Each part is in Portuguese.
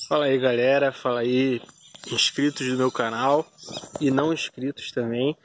Fala aí galera, fala aí inscritos do meu canal e não inscritos também.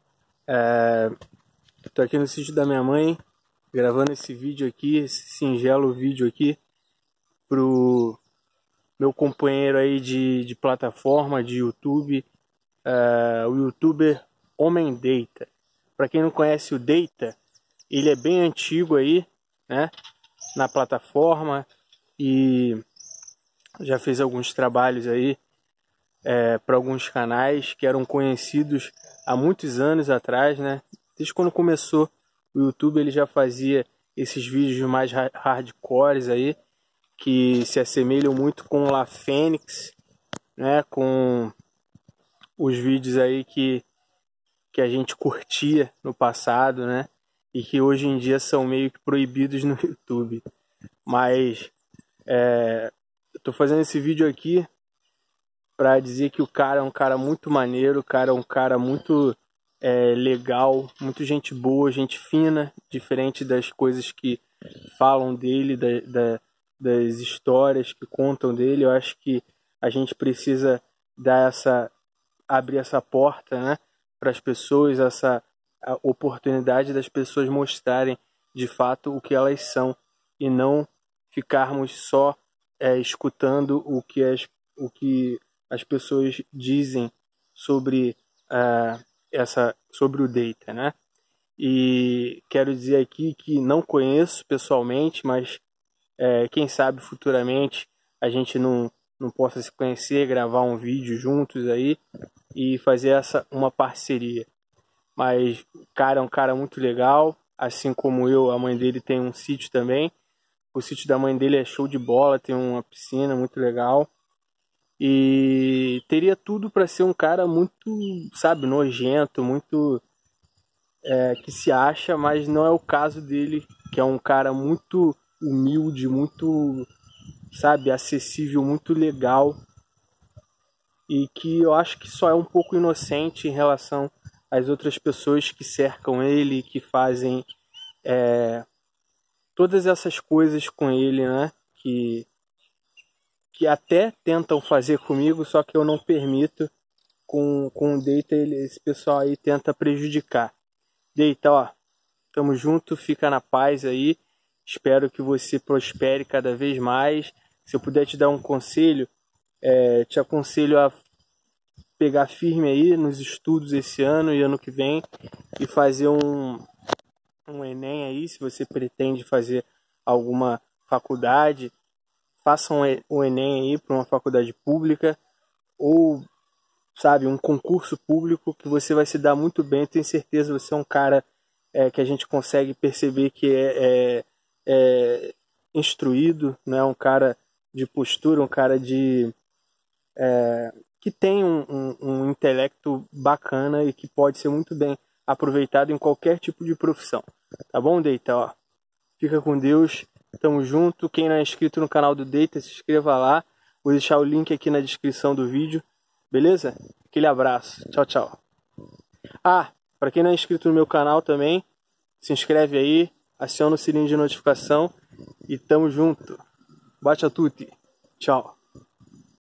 Tô aqui no sítio da minha mãe gravando esse vídeo aqui, esse singelo vídeo aqui pro meu companheiro aí de plataforma, de YouTube, o youtuber Homem Deita. Para quem não conhece o Deita, ele é bem antigo aí, né, na plataforma e já fez alguns trabalhos aí para alguns canais que eram conhecidos há muitos anos atrás, né? Desde quando começou o YouTube ele já fazia esses vídeos mais hardcores aí, que se assemelham muito com o La Fênix, né? Com os vídeos aí que a gente curtia no passado, né? E que hoje em dia são meio que proibidos no YouTube. Mas eu tô fazendo esse vídeo aqui para dizer que o cara é um cara muito maneiro, o cara é um cara muito legal, muito gente boa, gente fina, diferente das coisas que falam dele, das histórias que contam dele. Eu acho que a gente precisa abrir essa porta, né, para as pessoas, a oportunidade das pessoas mostrarem de fato o que elas são e não ficarmos só escutando o que as pessoas dizem sobre sobre o Deita, né? E quero dizer aqui que não conheço pessoalmente, mas quem sabe futuramente a gente não possa se conhecer, gravar um vídeo juntos aí e fazer uma parceria. Mas o cara é um cara muito legal, assim como eu, a mãe dele tem um sítio também. O sítio da mãe dele é show de bola, tem uma piscina muito legal. E teria tudo para ser um cara muito, sabe, nojento, muito que se acha, mas não é o caso dele, que é um cara muito humilde, muito, sabe, acessível, muito legal. E que eu acho que só é um pouco inocente em relação às outras pessoas que cercam ele, que fazem todas essas coisas com ele, né? Que até tentam fazer comigo, só que eu não permito. Com o Deita, esse pessoal aí tenta prejudicar. Deita, ó, tamo junto, fica na paz aí. Espero que você prospere cada vez mais. Se eu puder te dar um conselho, te aconselho a pegar firme aí nos estudos esse ano e ano que vem e fazer um Enem aí, se você pretende fazer alguma faculdade, faça um Enem aí para uma faculdade pública ou, sabe, um concurso público que você vai se dar muito bem. Tenho certeza, você é um cara que a gente consegue perceber que é instruído, né? Um cara de postura, um cara que tem um intelecto bacana e que pode ser muito bem aproveitado em qualquer tipo de profissão. Tá bom, Deita? Ó, fica com Deus, tamo junto. Quem não é inscrito no canal do Deita, se inscreva lá. Vou deixar o link aqui na descrição do vídeo. Beleza? Aquele abraço. Tchau, tchau. Para quem não é inscrito no meu canal também, se inscreve aí, aciona o sininho de notificação e tamo junto. Bacia a tutti. Tchau.